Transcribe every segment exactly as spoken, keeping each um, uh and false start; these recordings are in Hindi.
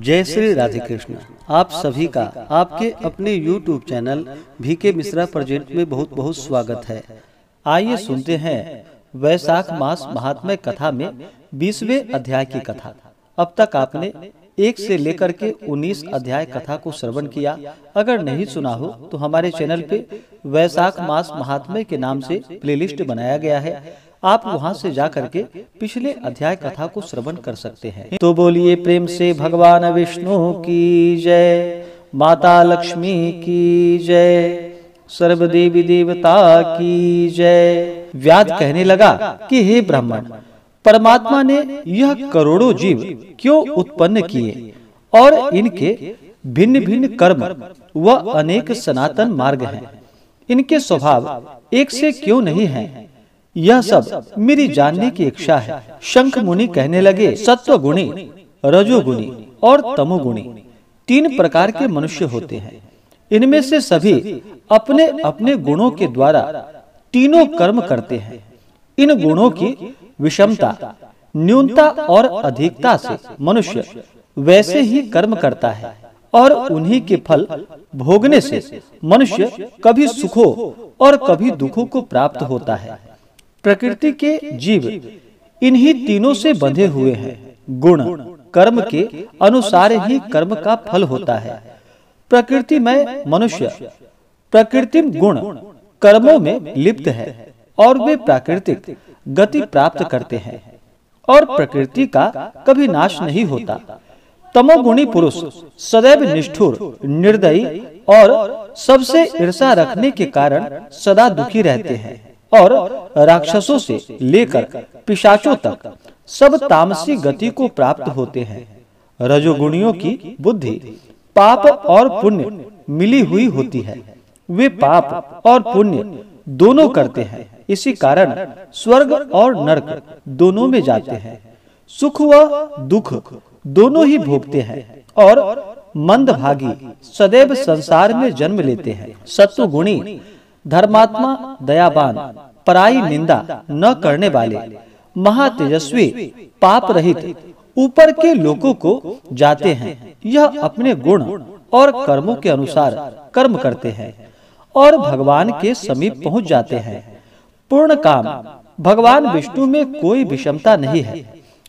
जय श्री राधे कृष्ण। आप सभी का आपके अपने YouTube channel VK Mishra present में बहुत बहुत स्वागत है। आइए सुनते हैं वैशाख मास महात्म्य कथा में बीसवें अध्याय की कथा। अब तक आपने एक से लेकर के उन्नीस अध्याय कथा को श्रवण किया। अगर नहीं सुना हो तो हमारे चैनल पे वैशाख मास महात्म्य के नाम से प्लेलिस्ट बनाया गया है, आप वहां से जा करके पिछले अध्याय कथा को श्रवण कर सकते हैं। तो बोलिए प्रेम से भगवान विष्णु की जय, माता लक्ष्मी की जय, सर्व देवी देवता की जय। व्याध कहने लगा कि हे ब्राह्मण, परमात्मा ने यह करोड़ों जीव क्यों उत्पन्न किए और इनके भिन्न भिन्न कर्म व अनेक सनातन मार्ग हैं। इनके स्वभाव एक से क्यों नहीं हैं? यह सब मेरी जानने की इच्छा है। शंख मुनि कहने लगे, सत्व गुणी, रजोगुणी और तमोगुणी तीन प्रकार के मनुष्य होते हैं। इनमें से सभी अपने अपने गुणों के द्वारा तीनों कर्म करते हैं। इन गुणों की विषमता, न्यूनता और अधिकता से मनुष्य वैसे ही कर्म करता है और उन्हीं के फल भोगने से मनुष्य कभी सुखों और कभी दुखों को प्राप्त होता है। प्रकृति के जीव इन्हीं तीनों से बंधे हुए हैं। गुण कर्म के अनुसार ही कर्म का फल होता है। प्रकृति में मनुष्य प्रकृतिम गुण कर्मों में लिप्त है और वे प्राकृतिक गति प्राप्त करते हैं और प्रकृति का कभी नाश नहीं होता। तमोगुणी पुरुष सदैव निष्ठुर, निर्दयी और सबसे ईर्ष्या रखने के कारण सदा दुखी रहते हैं और राक्षसों से लेकर पिशाचों तक सब तामसी गति को प्राप्त होते हैं। रजोगुणियों की बुद्धि पाप और पुण्य मिली हुई होती है। वे पाप और पुण्य दोनों करते हैं, इसी कारण स्वर्ग और नरक दोनों में जाते हैं। सुख व दुख दोनों ही भोगते हैं और मंदभागी सदैव संसार में जन्म लेते हैं। सत्वगुणी धर्मात्मा, दयावान, पराई निंदा न करने वाले, महातेजस्वी, पाप रहित ऊपर के लोगों को जाते हैं। यह अपने गुण और कर्मों के अनुसार कर्म करते हैं और भगवान के समीप पहुंच जाते हैं। पूर्ण काम भगवान विष्णु में कोई विषमता नहीं है।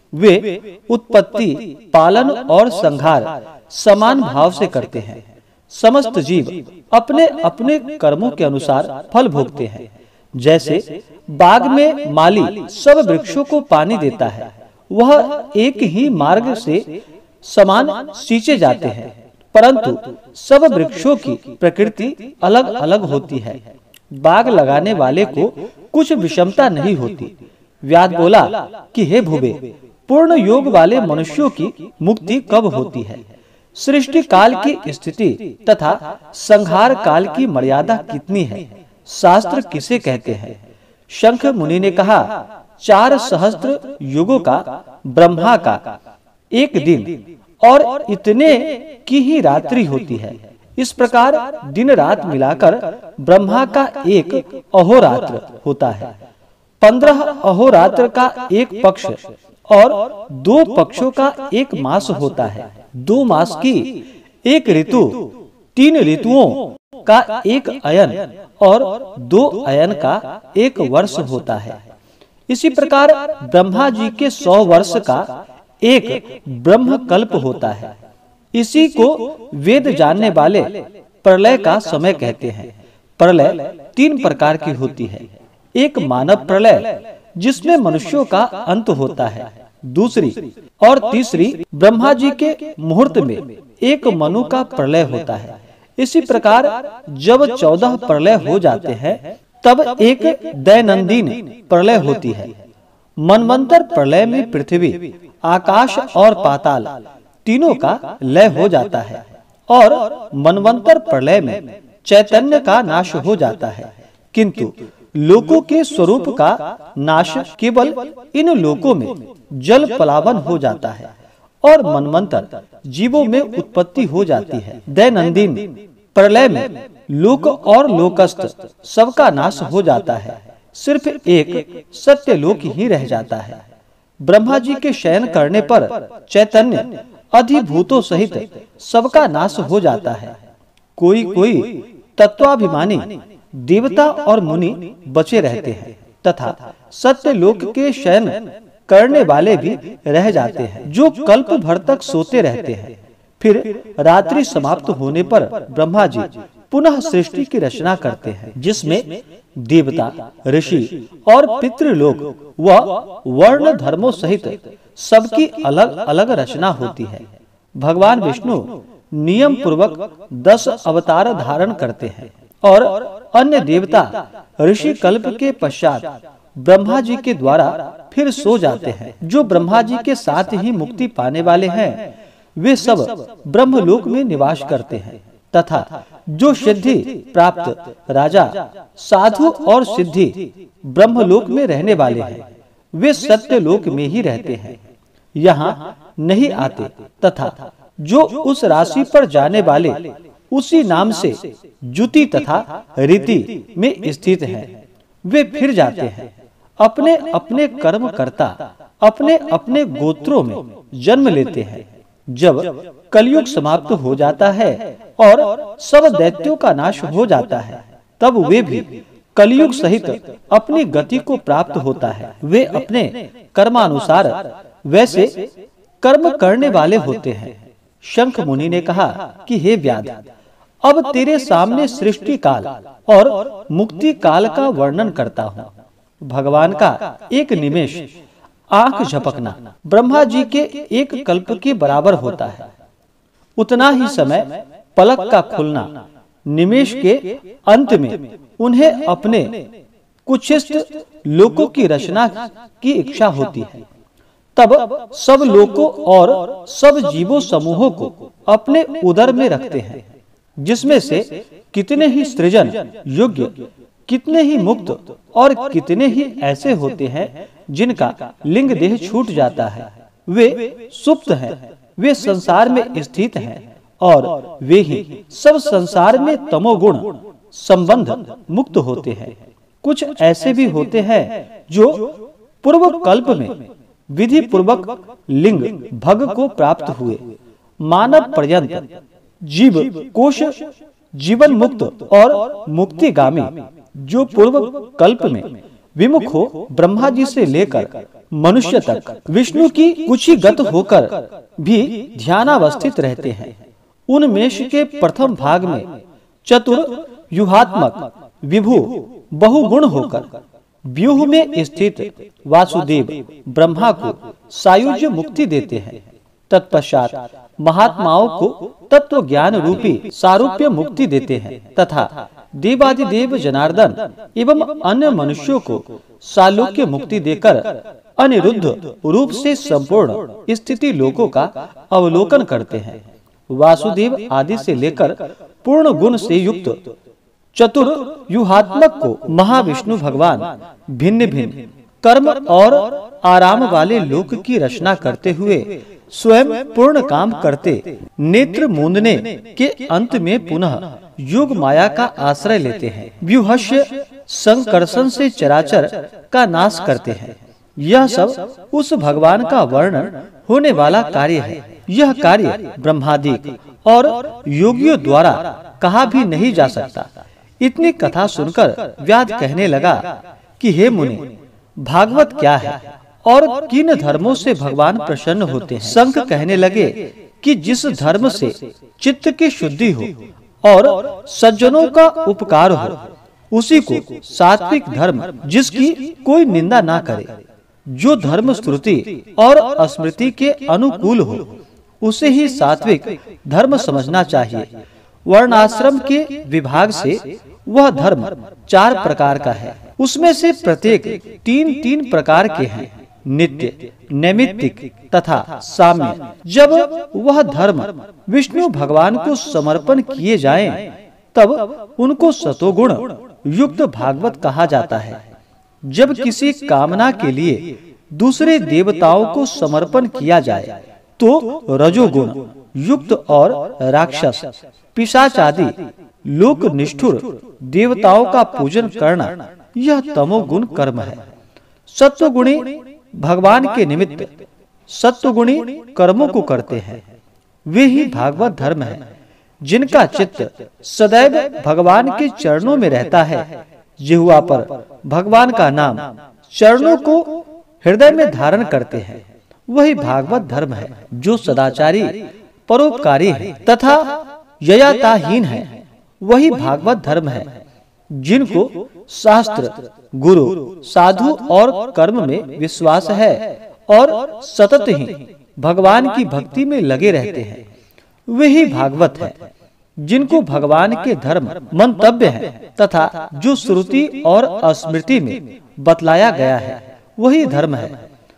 वे उत्पत्ति, पालन और संहार समान भाव से करते हैं। समस्त जीव अपने अपने कर्मों के अनुसार फल भोगते हैं। जैसे बाग में माली सब वृक्षों को पानी देता है, वह एक ही मार्ग से समान सींचे जाते हैं, परंतु सब वृक्षों की प्रकृति अलग अलग होती है। बाग लगाने वाले को कुछ विषमता नहीं होती। व्याध बोला कि हे भूबे, पूर्ण योग वाले मनुष्यों की मुक्ति कब होती है? सृष्टि काल की स्थिति तथा संहार काल की मर्यादा कितनी है? शास्त्र किसे कहते हैं? शंख मुनि ने कहा, चार सहस्त्र युगों का ब्रह्मा का एक दिन और इतने की ही रात्रि होती है। इस प्रकार दिन रात मिलाकर ब्रह्मा का एक अहोरात्र होता है। पंद्रह अहोरात्र का एक पक्ष और दो पक्षों का एक मास होता है। दो मास की एक ऋतु, तीन ऋतुओं का एक अयन और दो अयन का एक वर्ष होता है। इसी प्रकार ब्रह्मा जी के सौ वर्ष का एक ब्रह्म कल्प होता है। इसी को वेद जानने वाले प्रलय का समय कहते हैं। प्रलय तीन प्रकार की होती है। एक मानव प्रलय जिसमें मनुष्यों का अंत होता है। दूसरी और तीसरी ब्रह्मा जी के मुहूर्त में एक मनु का प्रलय होता है। इसी प्रकार जब चौदह प्रलय हो जाते हैं तब एक दैनंदिन प्रलय होती है। मनवंतर प्रलय में पृथ्वी, आकाश और पाताल तीनों का लय हो जाता है और मनवंतर प्रलय में चैतन्य का नाश हो जाता है, किंतु लोकों के स्वरूप का नाश केवल इन लोकों में जल पलावन हो जाता है और मनवंतर जीवों में उत्पत्ति हो जाती है। दैनंदिन प्रलय में लोक और लोकस्थ सबका नाश हो जाता है। सिर्फ एक सत्य लोक ही रह जाता है। ब्रह्मा जी के शयन करने पर चैतन्य अधिभूतों सहित सबका नाश हो जाता है। कोई कोई तत्वाभिमानी देवता और मुनि बचे रहते हैं तथा सत्य लोक के शयन करने वाले भी रह जाते हैं, जो कल्प भर तक सोते रहते हैं। फिर रात्रि समाप्त होने पर ब्रह्मा जी पुनः सृष्टि की रचना करते हैं, जिसमें देवता, ऋषि और पितृलोक व वर्ण धर्मों सहित सबकी अलग अलग रचना होती है। भगवान विष्णु नियम पूर्वक दस अवतार धारण करते हैं और अन्य देवता ऋषि कल्प के पश्चात ब्रह्मा जी के द्वारा फिर सो जाते हैं। जो ब्रह्मा जी के साथ ही मुक्ति पाने वाले हैं वे सब ब्रह्मलोक में निवास करते हैं तथा जो सिद्धि प्राप्त राजा, साधु और सिद्धि ब्रह्मलोक में रहने वाले हैं वे सत्य लोक में ही रहते हैं, यहाँ नहीं आते तथा जो उस राशि पर जाने वाले उसी नाम से जुति तथा रीति में स्थित हैं वे फिर जाते हैं। अपने अपने कर्म करता अपने अपने गोत्रों में जन्म लेते हैं। जब कलयुग समाप्त हो जाता है और सब दैत्यों का नाश हो जाता है तब वे भी कलयुग सहित अपनी गति को प्राप्त होता है। वे अपने कर्मानुसार वैसे कर्म करने वाले होते हैं। शंख मुनि ने कहा कि हे व्याध, अब तेरे सामने सृष्टि काल और मुक्ति काल का वर्णन करता हूँ। भगवान का एक निमेष आंख झपकना ब्रह्मा जी के एक कल्प के बराबर होता है। उतना ही समय पलक का खुलना निमेष के अंत में उन्हें अपने कुछिष्ट लोकों की रचना की इच्छा होती है। तब सब लोकों और सब जीवों समूहों को अपने उदर में रखते हैं, जिसमें से कितने ही सृजन योग्य, कितने ही मुक्त और कितने ही ऐसे होते हैं जिनका लिंग देह छूट जाता है। वे सुप्त हैं, वे संसार में स्थित हैं और वे ही सब संसार में तमोगुण संबंध मुक्त होते हैं। कुछ ऐसे भी होते हैं जो पूर्व कल्प में विधि पूर्वक लिंग भग को प्राप्त हुए, मानव पर्यंत जीव कोश जीवन मुक्त और मुक्तिगामी, जो पूर्व कल्प में विमुख हो ब्रह्मा जी से लेकर मनुष्य तक विष्णु की कुक्षिगत होकर भी ध्यानावस्थित रहते हैं। उनमेष के प्रथम भाग में चतुर व्यूहात्मक विभु बहुगुण होकर व्यूह में स्थित वासुदेव ब्रह्मा को सायुज्य मुक्ति देते हैं। तत्पश्चात महात्माओं को तत्व ज्ञान रूपी सारूप्य मुक्ति देते हैं तथा देवादिदेव जनार्दन एवं अन्य मनुष्यों को सालोक्य मुक्ति देकर अनिरुद्ध रूप से संपूर्ण स्थिति लोकों का अवलोकन करते हैं। वासुदेव आदि से लेकर पूर्ण गुण से युक्त चतुर व्यूहात्मक को महाविष्णु भगवान भिन्न भिन्न कर्म और आराम वाले लोक की रचना करते हुए स्वयं पूर्ण काम करते नेत्र मूंदने के अंत में पुनः योग माया का आश्रय लेते हैं। व्यूहस्य संकर्षण से चराचर का नाश करते हैं। यह सब उस भगवान का वर्णन होने वाला कार्य है। यह कार्य ब्रह्मादि और योगियों द्वारा कहा भी नहीं जा सकता। इतनी कथा सुनकर व्याध कहने लगा कि हे मुनि, भागवत क्या है और किन धर्मों से भगवान प्रसन्न होते हैं। शंख कहने लगे कि जिस धर्म से चित्त की शुद्धि हो और सज्जनों का उपकार हो, उसी को सात्विक धर्म, जिसकी कोई निंदा ना करे, जो धर्म श्रुति और स्मृति के अनुकूल हो, उसे ही सात्विक धर्म समझना चाहिए। वर्णाश्रम के विभाग से वह धर्म चार प्रकार का है। उसमें से प्रत्येक तीन तीन प्रकार के हैं, नित्य, नैमित्तिक तथा साम्य। जब वह धर्म विष्णु भगवान को समर्पण किए जाएं, तब उनको सतोगुण युक्त भागवत कहा जाता है। जब किसी कामना के लिए दूसरे देवताओं को समर्पण किया जाए, तो रजोगुण युक्त और राक्षस, पिशाच आदि लोक निष्ठुर देवताओं का पूजन करना, यह तमोगुण कर्म है। सत्वगुणी भगवान के निमित्त सत्वगुणी कर्मों को करते हैं। वे ही भागवत धर्म है। जिनका चित्त सदैव भगवान के चरणों में रहता है, जिह्वा पर भगवान का नाम, चरणों को हृदय में धारण करते हैं, वही भागवत धर्म है। जो सदाचारी, परोपकारी है तथा ययाताहीन है, वही भागवत धर्म है। जिनको शास्त्र, गुरु, साधु और कर्म में विश्वास है और सतत ही भगवान की भक्ति में लगे रहते हैं, वही भागवत है। जिनको भगवान के धर्म मंतव्य है तथा जो श्रुति और स्मृति में बतलाया गया है, वही धर्म है।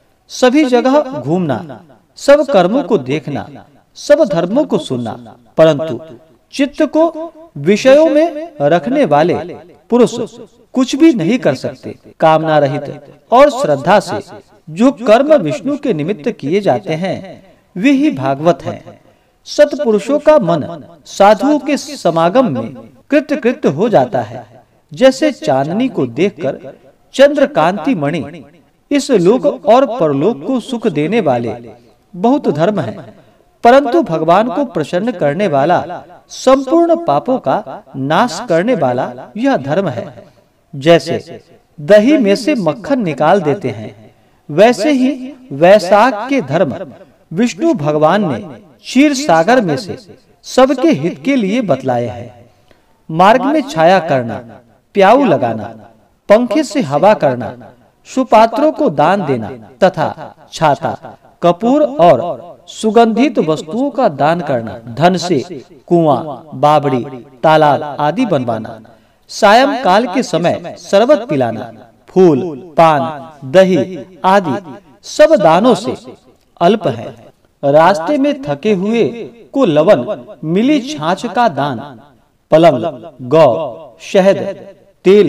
सभी जगह घूमना, सब कर्मों को देखना, सब धर्मों को सुनना, परंतु चित्त को विषयों में रखने वाले पुरुष कुछ भी नहीं कर सकते। कामना रहित और श्रद्धा से जो कर्म विष्णु के निमित्त किए जाते हैं, वे ही भागवत हैं। सत्पुरुषों का मन साधुओं के समागम में कृत्य कृत्य हो जाता है। जैसे चांदनी को देखकर चंद्रकांति मणि इस लोक और परलोक को सुख देने वाले बहुत धर्म हैं, परंतु भगवान को प्रसन्न करने वाला, संपूर्ण पापों का नाश करने वाला यह धर्म है। जैसे दही में से मक्खन निकाल देते हैं, वैसे ही वैशाख के धर्म विष्णु भगवान ने क्षीर सागर में से सबके हित के लिए बतलाए हैं। मार्ग में छाया करना, प्याऊ लगाना, पंखे से हवा करना, सुपात्रों को दान देना तथा छाता, कपूर और सुगंधित वस्तुओं का दान करना, धन से कुआं, बावड़ी, तालाब आदि बनवाना, सायंकाल के समय शरबत पिलाना, फूल, पान, दही आदि सब दानों से अल्प है। रास्ते में थके हुए को लवण मिली छाछ का दान, पलंग, गौ, शहद, तेल,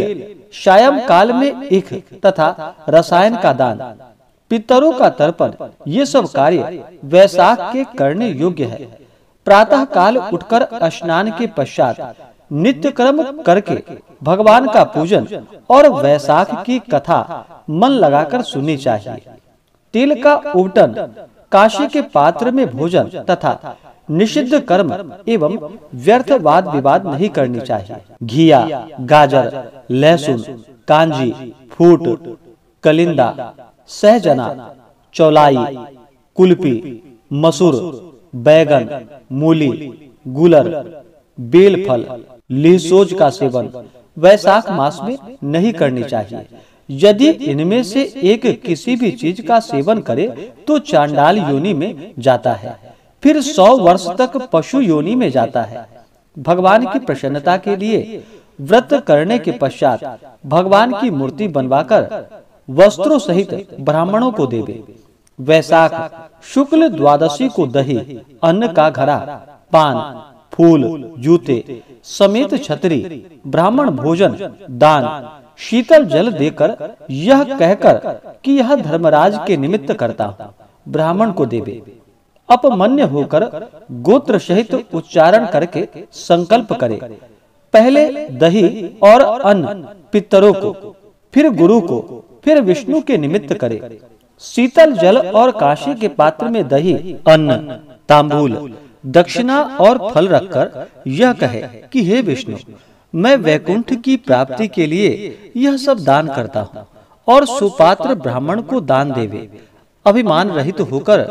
सायंकाल में ईख तथा रसायन का दान, पितरों का तर्पण, ये सब कार्य वैशाख के करने योग्य है। प्रातः काल उठकर स्नान के पश्चात नित्य कर्म करके भगवान का पूजन और वैशाख की कथा मन लगाकर सुननी चाहिए। तिल का उबटन, काशी के पात्र में भोजन तथा निषिद्ध कर्म एवं व्यर्थ वाद विवाद नहीं करनी चाहिए। घिया, गाजर, लहसुन, कांजी, फूट, कलिंदा, सहजना, चौलाई, कुल्फी, मसूर, बैगन, मूली, गुलर, बेल फल, लिहसोज का सेवन वैशाख मास में नहीं करनी चाहिए। यदि इनमें से एक किसी भी चीज का सेवन करे तो चांडाल योनि में जाता है, फिर सौ वर्ष तक पशु योनि में जाता है। भगवान की प्रसन्नता के लिए व्रत करने के पश्चात भगवान की मूर्ति बनवाकर वस्त्रों सहित ब्राह्मणों को देवे। वैशाख शुक्ल द्वादशी को दही, अन्न का घड़ा, पान, फूल, जूते समेत छतरी, ब्राह्मण भोजन, दान, शीतल जल देकर यह कहकर कि यह धर्मराज के निमित्त करता हूँ, ब्राह्मण को देवे। अपमन्य होकर गोत्र सहित उच्चारण करके संकल्प करे। पहले दही और अन्न पितरों को, फिर गुरु को, फिर विष्णु के निमित्त करे। शीतल जल और काशी के पात्र में दही, अन्न, तांबूल, दक्षिणा और फल रखकर यह कहे कि हे विष्णु, मैं वैकुंठ की प्राप्ति के लिए यह सब दान करता हूँ, और सुपात्र ब्राह्मण को दान देवे। अभिमान रहित होकर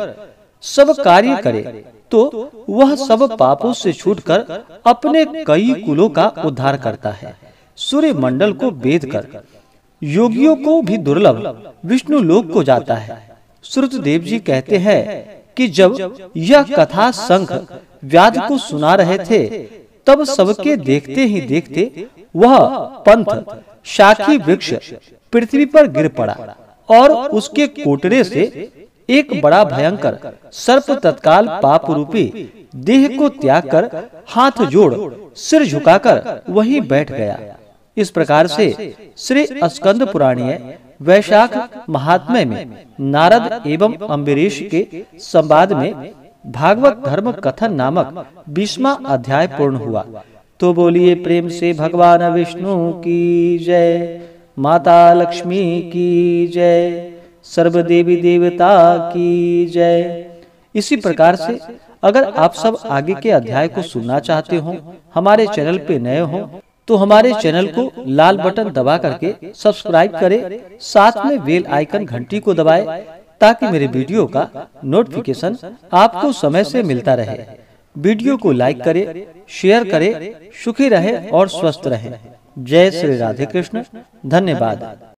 सब कार्य करे तो वह सब पापों से छूटकर अपने कई कुलों का उद्धार करता है। सूर्य मंडल को भेद कर योगियों को भी दुर्लभ विष्णु लोक को जाता है। श्रुतदेव जी कहते हैं कि जब यह कथा शंख व्याध को सुना रहे थे, तब सबके देखते ही देखते वह पंथ शाखी वृक्ष पृथ्वी पर गिर पड़ा और उसके कोटरे से एक बड़ा भयंकर सर्प तत्काल पाप रूपी देह को त्याग कर हाथ जोड़ सिर झुकाकर वहीं बैठ गया। इस प्रकार से श्री स्कंद पुराणीय वैशाख महात्म्य में नारद एवं अम्बरीश के संवाद में भागवत धर्म कथन नामक बीसवां अध्याय पूर्ण हुआ। तो बोलिए प्रेम से भगवान विष्णु की जय, माता लक्ष्मी की जय, सर्व देवी देवता की जय। इसी प्रकार से अगर आप सब आगे के अध्याय को सुनना चाहते हो, हमारे चैनल पे नए हो, तो हमारे चैनल को लाल बटन दबा करके सब्सक्राइब करें, साथ में बेल आइकन घंटी को दबाएं, ताकि मेरे वीडियो का नोटिफिकेशन आपको समय से मिलता रहे। वीडियो को लाइक करें, शेयर करें। सुखी रहे और स्वस्थ रहे। जय श्री राधे कृष्ण। धन्यवाद।